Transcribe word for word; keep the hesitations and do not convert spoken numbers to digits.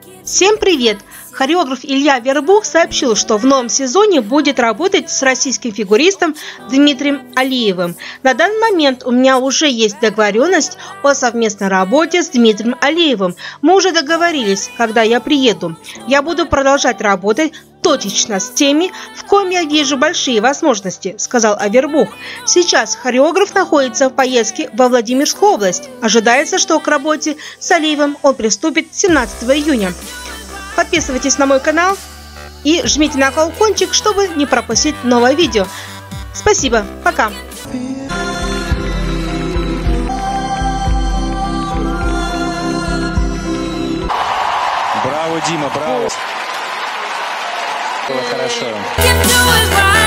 Всем привет! Хореограф Илья Вербух сообщил, что в новом сезоне будет работать с российским фигуристом Дмитрием Алиевым. На данный момент у меня уже есть договоренность о совместной работе с Дмитрием Алиевым. Мы уже договорились, когда я приеду. Я буду продолжать работать точечно с теми, в ком я вижу большие возможности, сказал Авербух. Сейчас хореограф находится в поездке во Владимирскую область. Ожидается, что к работе с Алиевым он приступит семнадцатого июня. Подписывайтесь на мой канал и жмите на колокольчик, чтобы не пропустить новое видео. Спасибо, пока! Браво, Дима, браво! Было хорошо.